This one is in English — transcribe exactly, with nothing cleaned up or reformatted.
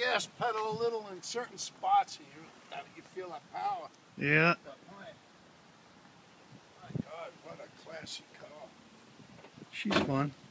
gas pedal a little in certain spots, and you, you feel that power. Yeah. My God, what a classy car. She's fun.